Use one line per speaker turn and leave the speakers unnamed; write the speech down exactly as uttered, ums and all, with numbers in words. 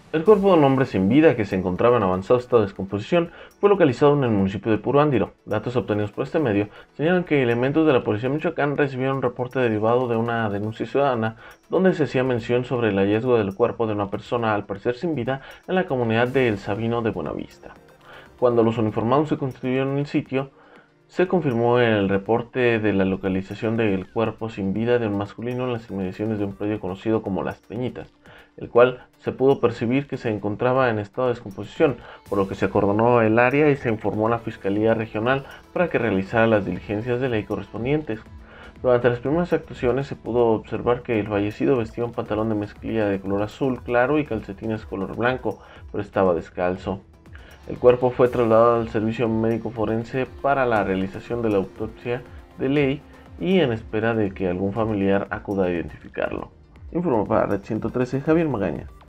El cuerpo de un hombre sin vida que se encontraba en avanzado estado de descomposición fue localizado en el municipio de Puruándiro. Datos obtenidos por este medio señalan que elementos de la Policía de Michoacán recibieron un reporte derivado de una denuncia ciudadana donde se hacía mención sobre el hallazgo del cuerpo de una persona al parecer sin vida en la comunidad de El Sabino de Buenavista. Cuando los uniformados se constituyeron en el sitio, se confirmó el reporte de la localización del cuerpo sin vida de un masculino en las inmediaciones de un predio conocido como Las Peñitas, el cual se pudo percibir que se encontraba en estado de descomposición, por lo que se acordonó el área y se informó a la Fiscalía Regional para que realizara las diligencias de ley correspondientes. Durante las primeras actuaciones se pudo observar que el fallecido vestía un pantalón de mezclilla de color azul claro y calcetines color blanco, pero estaba descalzo. El cuerpo fue trasladado al servicio médico forense para la realización de la autopsia de ley y en espera de que algún familiar acuda a identificarlo. Informó para Red ciento trece Javier Magaña.